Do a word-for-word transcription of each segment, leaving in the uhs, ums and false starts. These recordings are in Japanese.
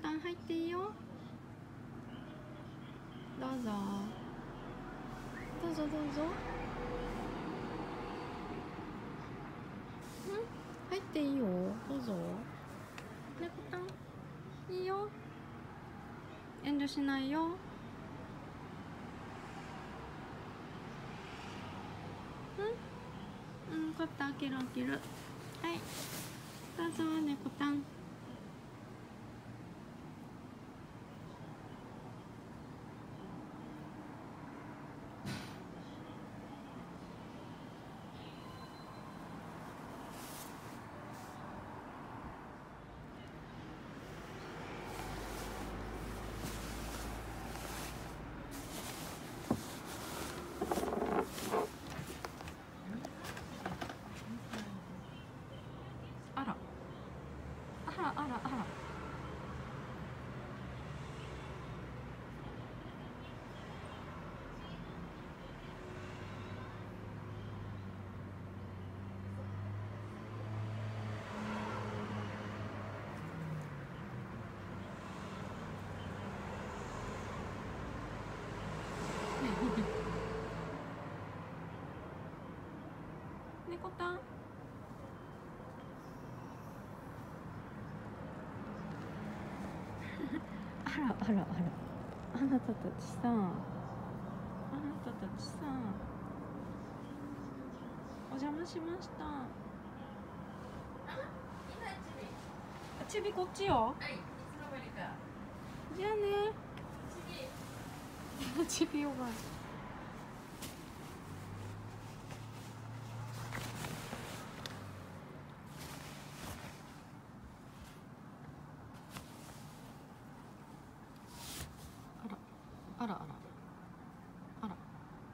たん入っていいよ。どうぞどうぞどうぞ。うん入っていいよ。どうぞ。猫たんいいよ。遠慮しないよ。うんうん、こった開ける開ける。はいどうぞ猫たん。あらあらあらあら。猫たんあらあらあら、あなたたちさ、あなたたちさ、お邪魔しました。ちびこっちよ。はい、いつの間にか。じゃあね。ちび。ちびおばあ。あらあらあらあら。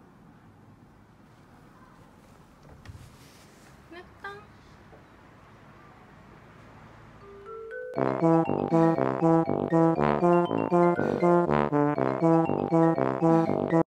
猫たん。 Thank you.